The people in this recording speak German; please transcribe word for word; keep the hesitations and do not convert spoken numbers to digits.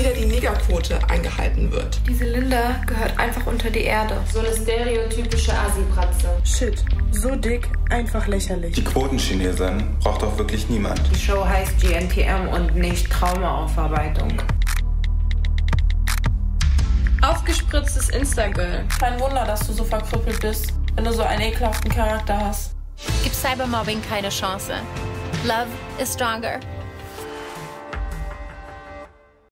wieder die Negerquote eingehalten wird. Diese Linda gehört einfach unter die Erde. So eine stereotypische Assi-Bratze. Shit, so dick, einfach lächerlich. Die Quotenchinesin braucht doch wirklich niemand. Die Show heißt G N T M und nicht Traumaaufarbeitung. Aufgespritztes Instagirl. Kein Wunder, dass du so verkrüppelt bist, wenn du so einen ekelhaften Charakter hast. Gib Cybermobbing keine Chance. Love is stronger.